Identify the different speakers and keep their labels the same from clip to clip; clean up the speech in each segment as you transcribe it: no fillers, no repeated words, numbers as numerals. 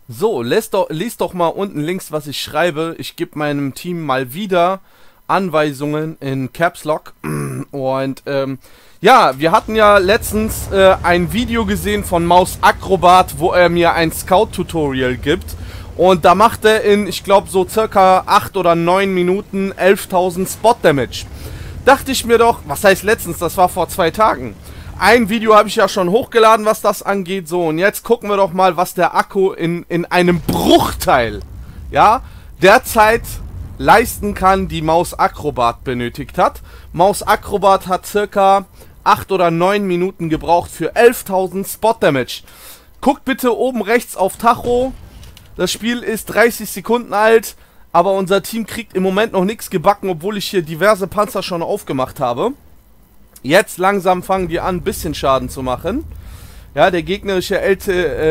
Speaker 1: So, lies doch mal unten links, was ich schreibe. Ich gebe meinem Team mal wieder Anweisungen in Caps Lock. Und ja, wir hatten ja letztens ein Video gesehen von Maus Acrobat, wo er mir ein Scout-Tutorial gibt. Und da macht er in, ich glaube, so circa 8 oder 9 Minuten 11.000 Spot-Damage. Dachte ich mir doch, was heißt letztens, das war vor 2 Tagen. Ein Video habe ich ja schon hochgeladen, was das angeht. So, und jetzt gucken wir doch mal, was der Akku in einem Bruchteil, ja, der Zeit leisten kann, die Maus Acrobat benötigt hat. Maus Acrobat hat circa 8 oder 9 Minuten gebraucht für 11.000 Spot Damage. Guckt bitte oben rechts auf Tacho. Das Spiel ist 30 Sekunden alt, aber unser Team kriegt im Moment noch nichts gebacken, obwohl ich hier diverse Panzer schon aufgemacht habe. Jetzt langsam fangen die an, ein bisschen Schaden zu machen. Ja, der gegnerische LT,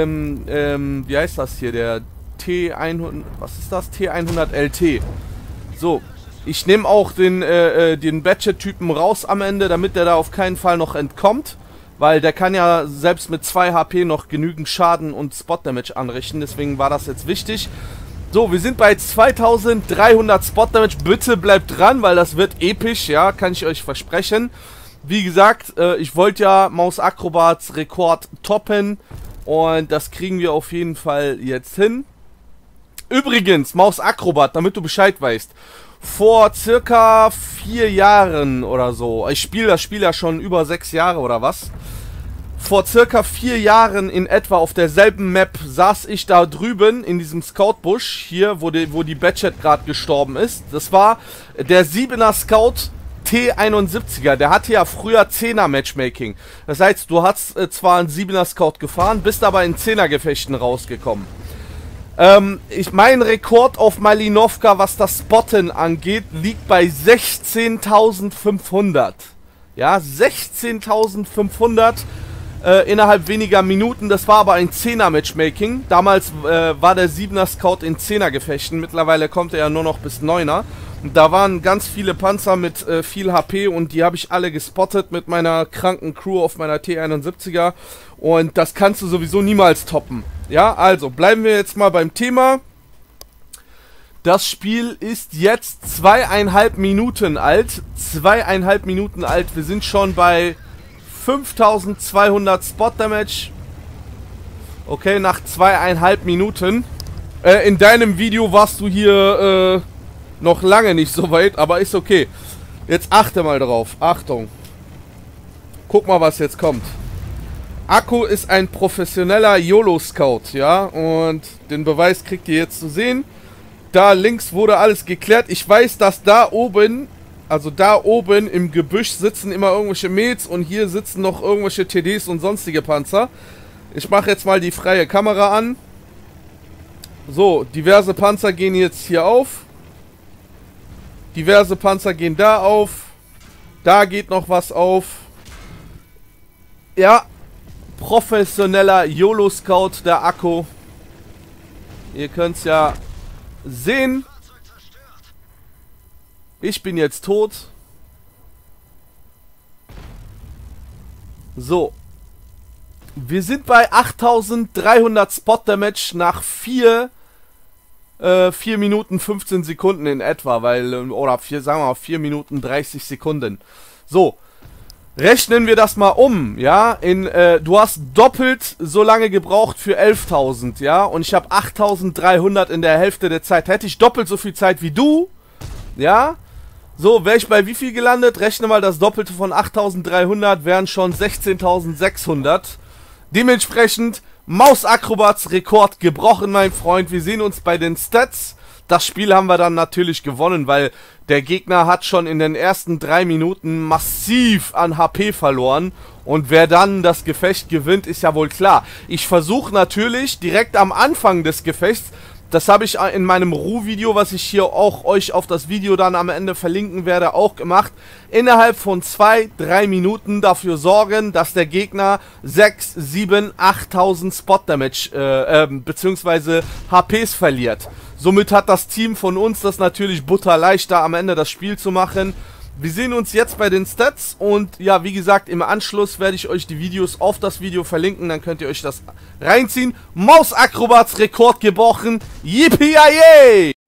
Speaker 1: wie heißt das hier? Der T100, was ist das? T100 LT. So, ich nehme auch den Badget-Typen raus am Ende, damit der da auf keinen Fall noch entkommt. Weil der kann ja selbst mit 2 HP noch genügend Schaden und Spot-Damage anrichten. Deswegen war das jetzt wichtig. So, wir sind bei 2300 Spot-Damage. Bitte bleibt dran, weil das wird episch, ja, kann ich euch versprechen. Wie gesagt, ich wollte ja Maus Acrobats Rekord toppen. Und das kriegen wir auf jeden Fall jetzt hin. Übrigens, Maus Acrobat, damit du Bescheid weißt. Vor circa 4 Jahren oder so, ich spiele das Spiel ja schon über 6 Jahre oder was. Vor circa 4 Jahren in etwa auf derselben Map saß ich da drüben in diesem Scout-Busch, hier, wo die Badget gerade gestorben ist. Das war der 7er Scout T71er, der hatte ja früher 10er Matchmaking. Das heißt, du hast zwar einen 7er Scout gefahren, bist aber in 10er Gefechten rausgekommen. Mein Rekord auf Malinovka, was das Spotten angeht, liegt bei 16.500. Ja, 16.500 innerhalb weniger Minuten. Das war aber ein 10er Matchmaking. Damals war der 7er Scout in 10er Gefechten. Mittlerweile kommt er ja nur noch bis 9er. Und da waren ganz viele Panzer mit viel HP und die habe ich alle gespottet mit meiner kranken Crew auf meiner T71er. Und das kannst du sowieso niemals toppen. Ja, also bleiben wir jetzt mal beim Thema. Das Spiel ist jetzt 2,5 Minuten alt. 2,5 Minuten alt. Wir sind schon bei 5200 Spot Damage. Okay, nach 2,5 Minuten. In deinem Video warst du hier noch lange nicht so weit, aber ist okay. Jetzt achte mal drauf. Achtung. Guck mal, was jetzt kommt. Akku ist ein professioneller YOLO-Scout, ja, und den Beweis kriegt ihr jetzt zu sehen. Da links wurde alles geklärt. Ich weiß, dass da oben, also da oben im Gebüsch sitzen immer irgendwelche Mates und hier sitzen noch irgendwelche TDs und sonstige Panzer. Ich mache jetzt mal die freie Kamera an. So, diverse Panzer gehen jetzt hier auf. Diverse Panzer gehen da auf. Da geht noch was auf. Ja. Professioneller YOLO-Scout, der Akku. Ihr könnt es ja sehen. Ich bin jetzt tot. So. Wir sind bei 8300 Spot Damage nach 4 Minuten 15 Sekunden in etwa, weil, oder sagen wir mal 4 Minuten 30 Sekunden. So. Rechnen wir das mal um, ja, du hast doppelt so lange gebraucht für 11.000, ja, und ich habe 8.300 in der Hälfte der Zeit. Hätte ich doppelt so viel Zeit wie du, ja, so, wäre ich bei wie viel gelandet? Rechne mal, das Doppelte von 8.300 wären schon 16.600. Dementsprechend, Maus Acrobats Rekord gebrochen, mein Freund. Wir sehen uns bei den Stats. Das Spiel haben wir dann natürlich gewonnen, weil der Gegner hat schon in den ersten 3 Minuten massiv an HP verloren. Und wer dann das Gefecht gewinnt, ist ja wohl klar. Ich versuche natürlich direkt am Anfang des Gefechts, das habe ich in meinem Ruh-Video, was ich hier auch euch auf das Video dann am Ende verlinken werde, auch gemacht, innerhalb von 2-3 Minuten dafür sorgen, dass der Gegner 6, 7, 8.000 Spot Damage beziehungsweise HPs verliert. Somit hat das Team von uns das natürlich butterleicht, da am Ende das Spiel zu machen. wir sehen uns jetzt bei den Stats und ja, wie gesagt, im Anschluss werde ich euch die Videos auf das Video verlinken, dann könnt ihr euch das reinziehen. Mausakrobats Rekord gebrochen. Yippie!